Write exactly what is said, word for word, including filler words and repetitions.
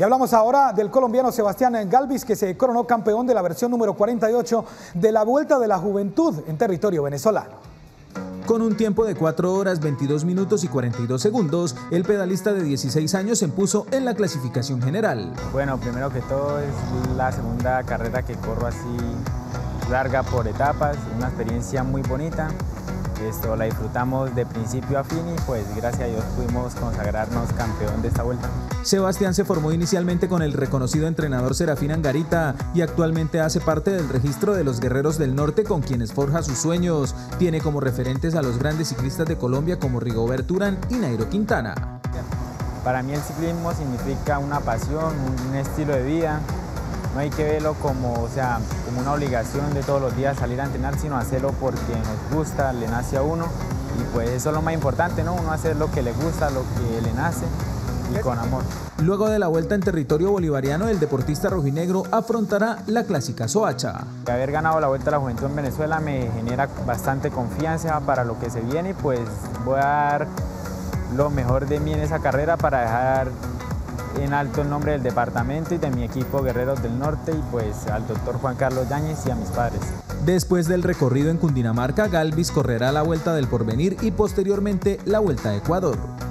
Y hablamos ahora del colombiano Sebastián Galvis, que se coronó campeón de la versión número cuarenta y ocho de la Vuelta de la Juventud en territorio venezolano. Con un tiempo de cuatro horas, veintidós minutos y cuarenta y dos segundos, el pedalista de dieciséis años se impuso en la clasificación general. Bueno, primero que todo es la segunda carrera que corro así larga por etapas, una experiencia muy bonita. Esto la disfrutamos de principio a fin y pues gracias a Dios pudimos consagrarnos campeón de esta vuelta. Sebastián se formó inicialmente con el reconocido entrenador Serafín Angarita y actualmente hace parte del registro de los guerreros del norte con quienes forja sus sueños. Tiene como referentes a los grandes ciclistas de Colombia como Rigoberto Urán y Nairo Quintana. Para mí el ciclismo significa una pasión, un estilo de vida. No hay que verlo como, o sea, como una obligación de todos los días salir a entrenar, sino hacerlo porque nos gusta, le nace a uno. Y pues eso es lo más importante, ¿no? Uno hacer lo que le gusta, lo que le nace y con amor. Luego de la vuelta en territorio bolivariano, el deportista rojinegro afrontará la clásica Soacha. Haber ganado la Vuelta a la Juventud en Venezuela me genera bastante confianza para lo que se viene y pues voy a dar lo mejor de mí en esa carrera para dejar en alto el nombre del departamento y de mi equipo Guerreros del Norte y pues al doctor Juan Carlos Yáñez y a mis padres. Después del recorrido en Cundinamarca, Galvis correrá la Vuelta del Porvenir y posteriormente la Vuelta a Ecuador.